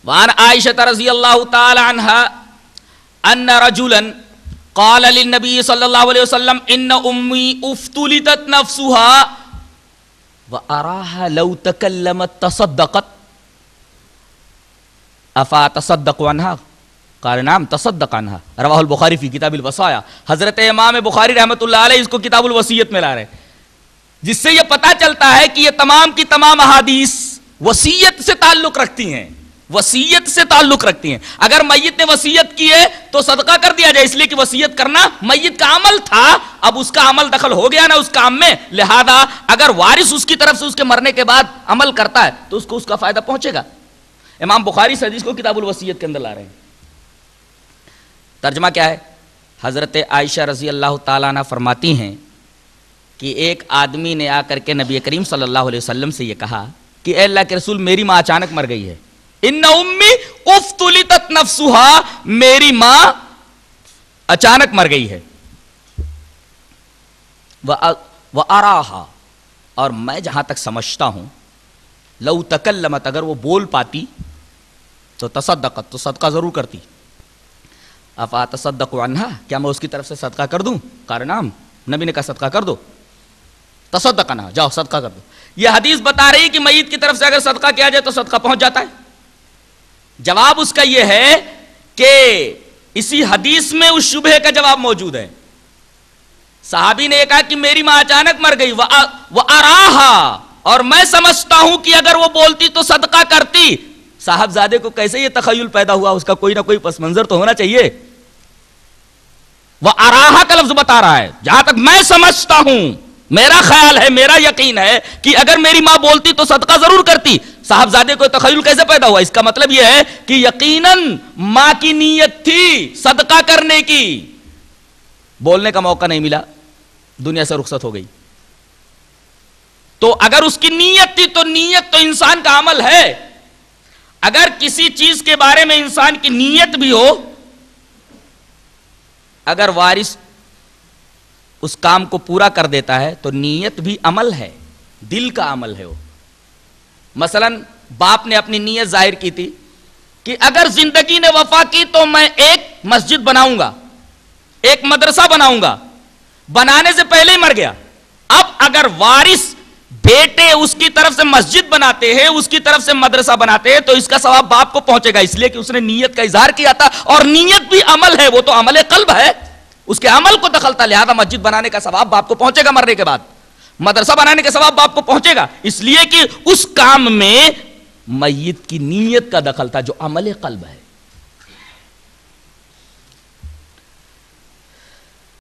وعن عائشہ رضی اللہ تعالی عنہا ان رجلا قال للنبی صلی اللہ علیہ وسلم ان امی افتلتت نفسها وأراها لو تكلمت تصدقت افاتصدق عنها قال نعم تصدق عنها رواہ البخاری فی کتاب الوصایا. حضرت امام بخاری رحمۃ اللہ علیہ اس کو کتاب الوصیت میں لا رہے ہیں، جس سے یہ پتہ چلتا ہے کہ یہ تمام کی تمام احادیث وصیت سے تعلق رکھتی ہیں، وصیت سے تعلق رکھتی ہیں. اگر میت نے وصیت کی ہے تو صدقہ کر دیا جائے، اس لیے کہ وصیت کرنا میت کا عمل تھا، اب اس کا عمل دخل ہو گیا نا اس کام میں، لہذا اگر وارث اس کی طرف سے اس کے مرنے کے بعد عمل کرتا ہے تو اس کو اس کا فائدہ پہنچے گا. امام بخاری اس حدیث کو کتاب الوصیت کے اندر لا رہے ہیں. ترجمہ کیا ہے؟ حضرت عائشہ رضی اللہ تعالیٰ عنہ فرماتی ہیں کہ ایک آدمی نے آ کر کے نبی کریم صلی اللہ علیہ وسلم سے یہ کہا کہ اے اللہ کے رسول، میری ماں اچانک مر گئی ہے. ان امی افتلتت نفسها، میری ماں اچانک مر گئی ہے. وَأَرَاهَا، اور میں جہاں تک سمجھتا ہوں، لو تکلمت، اگر وہ بول پاتی تو تصدقت، تو صدقہ ضرور کرتی. افاتصدق عنہا، کیا میں اس کی طرف سے صدقہ کر دوں؟ قال نعم، نبی نے کہا صدقہ کر دو. تصدق عنہا، جاؤ صدقہ کر دو. یہ حدیث بتا رہی کہ میت کی طرف سے اگر صدقہ کیا جائے تو صدقہ پہنچ جاتا ہے. جواب اس کا یہ ہے کہ اسی حدیث میں اس شبہ کا جواب موجود ہے. صحابی نے یہ کہا کہ میری ماں اچانک مر گئی، وَأَرَاهَا، اور میں سمجھتا ہوں کہ اگر وہ بولتی تو صدقہ کرتی. صاحبزادے کو کیسے یہ تخیل پیدا ہوا؟ اس کا کوئی نہ کوئی پس منظر تو ہونا چاہیے. وَأَرَاهَا کا لفظ بتا رہا ہے، جہاں تک میں سمجھتا ہوں، میرا خیال ہے، میرا یقین ہے کہ اگر میری ماں بولتی تو صدقہ ضرور کرتی. صاحبزادے کو تخیل کیسے پیدا ہوا؟ اس کا مطلب یہ ہے کہ یقیناً ماں کی نیت تھی صدقہ کرنے کی، بولنے کا موقع نہیں ملا، دنیا سے رخصت ہو گئی. تو اگر اس کی نیت تھی تو نیت تو انسان کا عمل ہے. اگر کسی چیز کے بارے میں انسان کی نیت بھی ہو، اگر وارث اس کام کو پورا کر دیتا ہے تو نیت بھی عمل ہے، دل کا عمل ہے وہ. مثلا باپ نے اپنی نیت ظاہر کی تھی کہ اگر زندگی نے وفا کی تو میں ایک مسجد بناؤں گا، ایک مدرسہ بناؤں گا. بنانے سے پہلے ہی مر گیا. اب اگر وارث بیٹے اس کی طرف سے مسجد بناتے ہیں، اس کی طرف سے مدرسہ بناتے ہیں، تو اس کا ثواب باپ کو پہنچے گا، اس لیے کہ اس نے نیت کا اظہار کیا تھا. اور نیت بھی عمل ہے، وہ تو عمل قلب ہے، اس کے عمل کو دخل تھا. لہذا مسجد بنانے کا ثواب باپ کو پہنچے گا مرنے کے بعد، مدرسہ بنانے کا ثواب باپ کو پہنچے گا، اس لیے کہ اس کام میں میت کی نیت کا دخل تھا جو عمل قلب ہے.